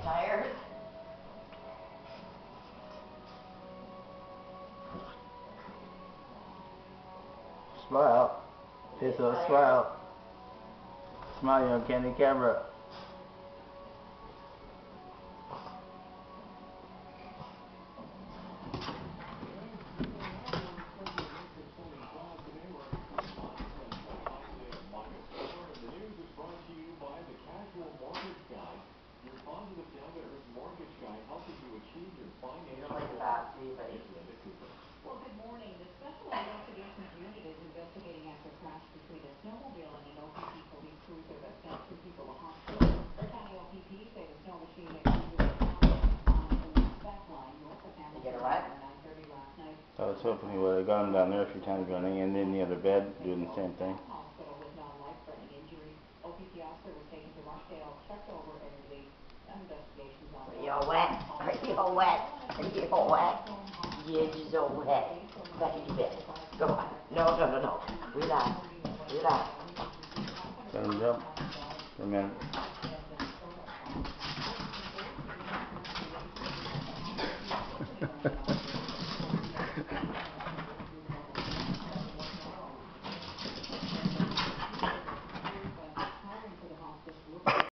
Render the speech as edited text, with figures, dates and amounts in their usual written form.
Tired? Smile. Peso, smile. Smile, on candy camera. Your positive down to earth mortgage guide helping you achieve your financial goals. Well, good morning. The Special Investigations Unit is investigating after a crash between a snowmobile and an OPP police cruiser that sent 2 people to hospital. The county OPP say the snow machine exceeded the on the back line north of Hamilton at 9:30 last night. I was hoping he would have gone down there a few times running and in the other bed doing the same thing. Hospital with non-life-threatening injuries. OPP officer was taken to Rushdale, checked over and released. Investigations on. Are you all wet? Are you all wet? Are you all wet? You're just all wet. Back in your bed.